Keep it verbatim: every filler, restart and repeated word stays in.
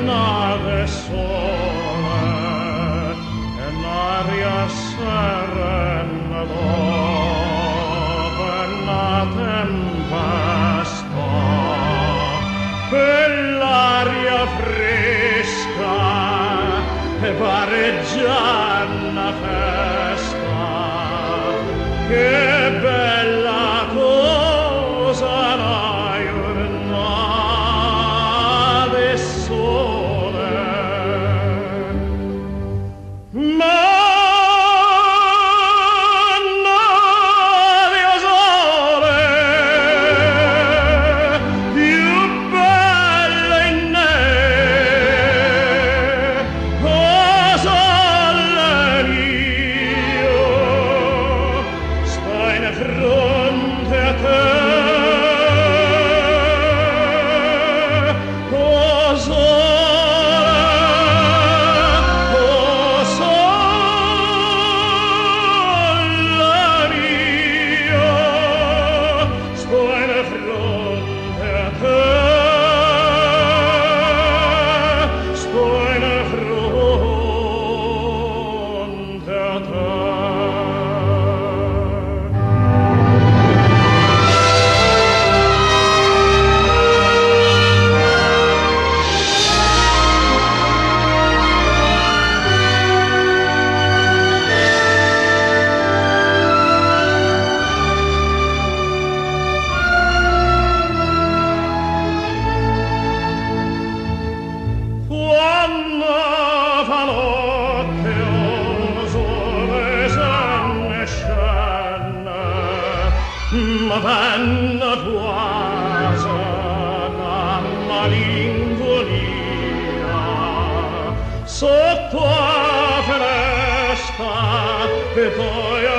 nave sole e l'aria serena dove una tempesta e l'aria fresca e pareggia una festa. Che bella cosa la giornata del sole, ma Mario Sole, più bella in me, O Sole Mio, stai in fronte a te. O Sole, O Sole Mio, sto in fronte a te, sto in fronte a te. Quando fa notte un sole se ne scende, ma venne quasi una malinconia sotto la finestra e poi